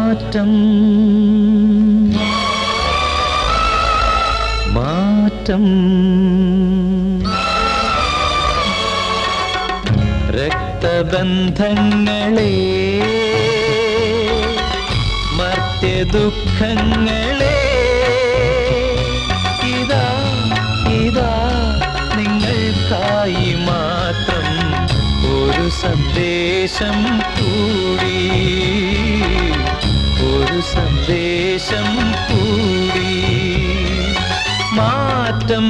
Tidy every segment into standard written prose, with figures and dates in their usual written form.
മാറ്റം മാറ്റം രക്തബന്ധങ്ങളെ മർത്യദുഃഖങ്ങളെ ഇതാ ഇതാ നിങ്ങൾക്കായി മാത്രം ഒരു സന്ദേശം കൂടി, ഒരു സന്ദേശം കൂടി. മാറ്റം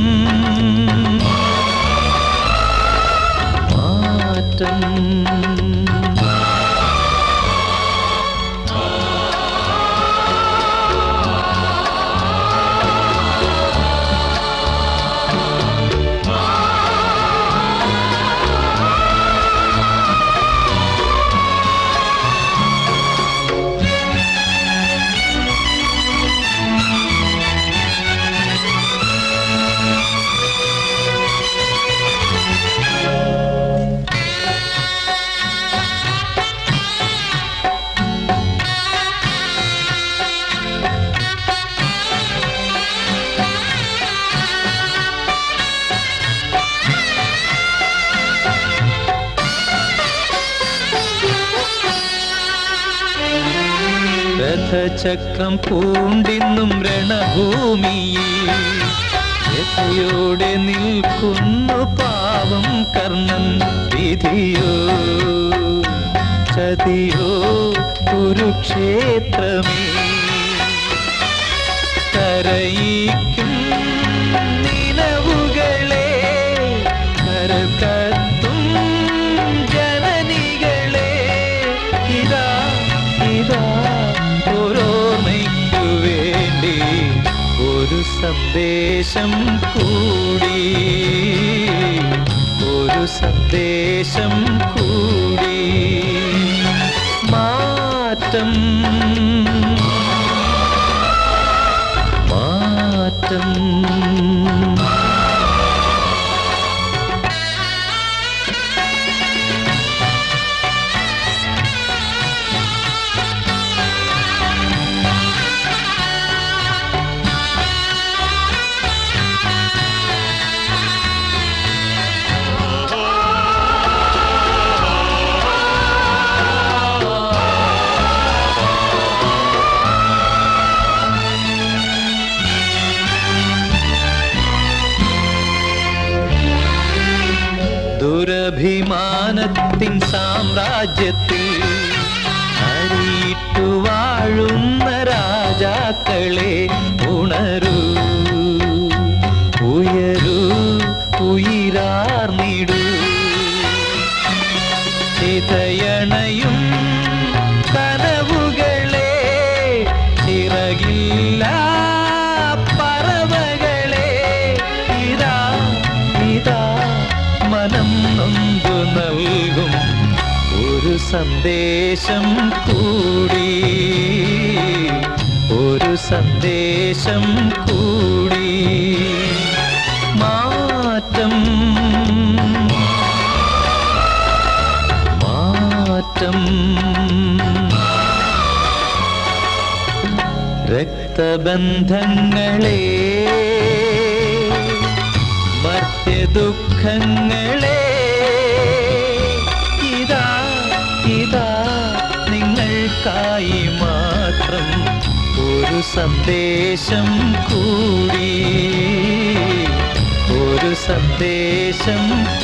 മാറ്റം രഥചക്രം പൂണ്ടിന്നും രണഭൂമിയിൽ എത്രയോടെ നിൽക്കുന്നു പാവം കർണൻ. വിധിയോ ചതിയോ കുരുക്ഷേത്രമേ കരയിക്കും നിലവുകളെ കരകത്തും ജനനികളെ ഇതാ ഇതാ ഓരോർമ്മയ്ക്കു വേണ്ടി ഒരു സന്ദേശം കൂടി, ഒരു സന്ദേശം കൂടി. മാറ്റം മാറ്റം ദുരഭിമാനത്തിൻ സാമ്രാജ്യത്തിൽ അരിയിട്ടു വാഴുന്ന രാജാക്കളെ ഉണരൂ, ഉയരൂ, ഉയിരാർന്നിടൂ. ചിതയണയും കനവുകളെ ചിറകില്ല പറവകളെ ഇതാ ഇതാ മനം നൊന്തു നൽകും ഒരു സന്ദേശം കൂടി, ഒരു സന്ദേശം കൂടി. മാറ്റം മാറ്റം രക്തബന്ധങ്ങളെ മർത്യദുഃഖങ്ങളെ ഇതാ ഇതാ നിങ്ങൾക്കായി മാത്രം ഒരു സന്ദേശം കൂടി, ഒരു സന്ദേശം